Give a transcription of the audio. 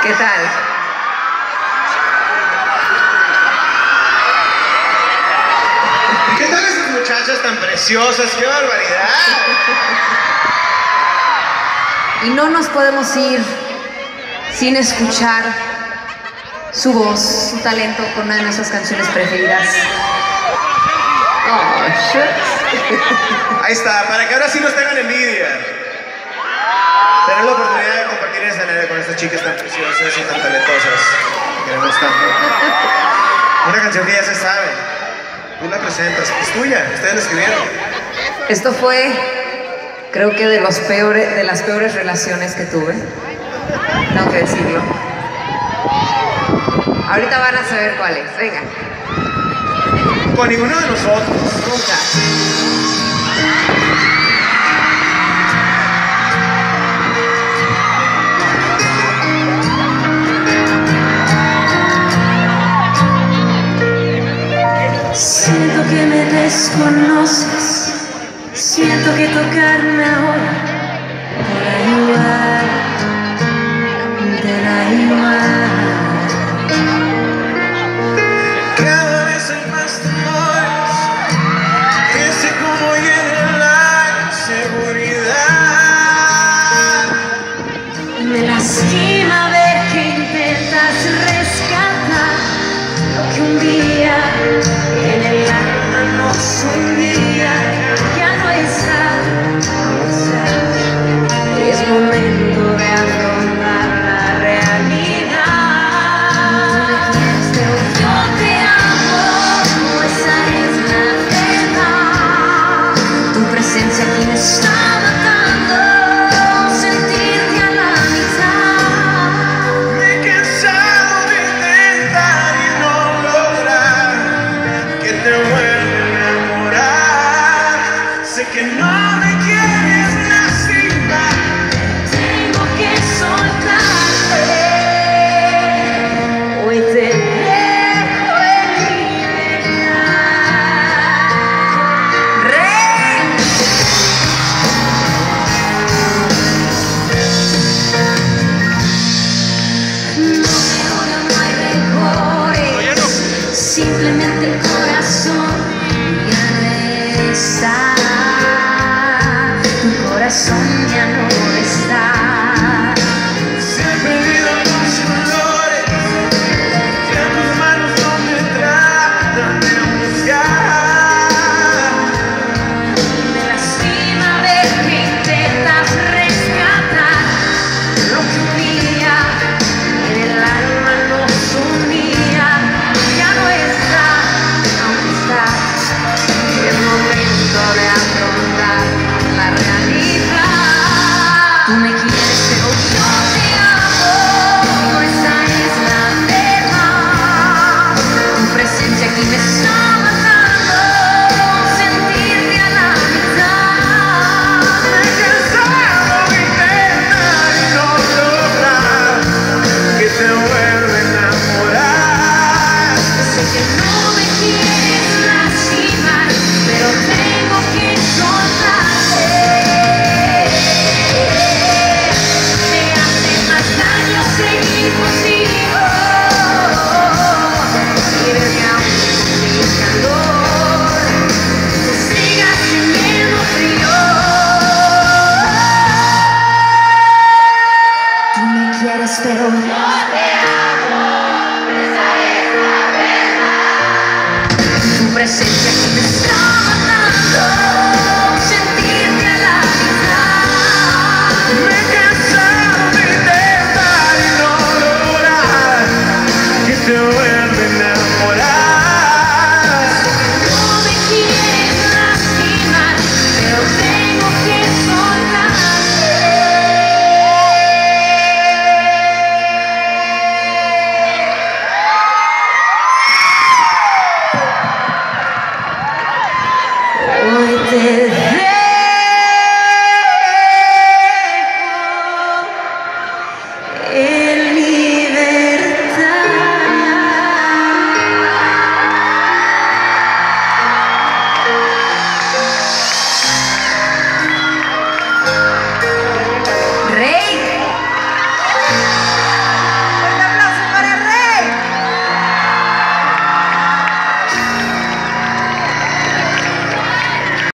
¿Qué tal? ¿Qué tal esas muchachas tan preciosas? ¡Qué barbaridad! Y no nos podemos ir sin escuchar su voz, su talento con una de nuestras canciones preferidas. Oh, shit. Ahí está, para que ahora sí nos tengan envidia. Tener la oportunidad de compartir esta escenario con estas chicas tan preciosas y tan talentosas. Queremos tanto. Una canción que ya se sabe. Tú la presentas, es tuya, ustedes la escribieron. Esto fue, creo que de las peores relaciones que tuve. Tengo que decirlo. Ahorita van a saber cuál es. Venga. Con ninguno de nosotros. Nunca. Siento que me desconoces, siento que tocarme ahora te da igual, te da igual. Cada vez hay más temores, que sé cómo llena la inseguridad. Me lastima ver que intentas rescatar lo que un día en el alma nos hundía. Ya no está, es momento de afrontar la realidad. Yo te amo, esa es la verdad. Tu presencia aquí me está matando, sentirte a la mitad. Me he cansado de intentar y no lograr que te vuelva a enamorar. Sé que no me quieres lastimar. Tengo que soltarte. Hoy te dejo en libertad. ¡Rey! No hay odio, no hay rencores. Simplemente el corazón ya no está. Tu corazón ya no